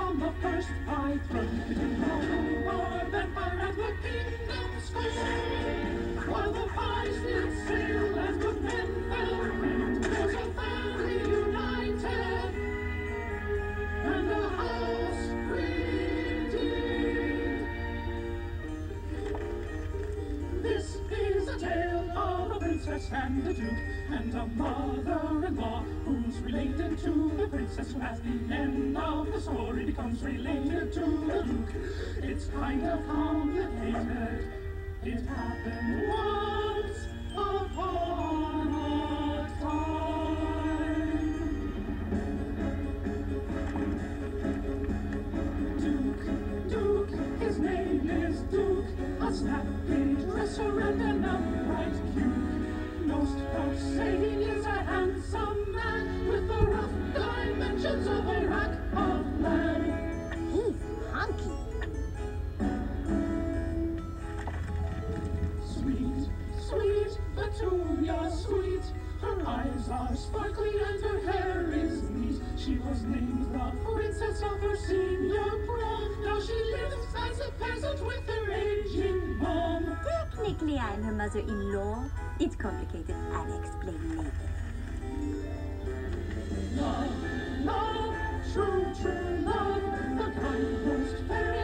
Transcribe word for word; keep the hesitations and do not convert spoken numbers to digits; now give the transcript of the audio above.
from the first I throne. Between the war, vampire, and the kingdom's scorn. While the five still sail and good men fell, there's a family united, and a house redeemed. This is a tale of a princess and a duke, and a mother-in-law who's related to the princess, who at the end of the story becomes related to the duke. It's kind of complicated. It happened once upon a time. Duke, Duke, his name is Duke, a snappy dresser and an upright cue. Most folks say he is a handsome man with the rough dimensions of a rack of land. He's hunky. Sweet, sweet Petunia, sweet. Her eyes are sparkly and her hair is neat. She was named the princess of her senior prom. Now she lives as a peasant with her aging mom. Technically, I'm her mother-in-law. It's complicated. I'll explain later. Love, love, true, true love, the kind most very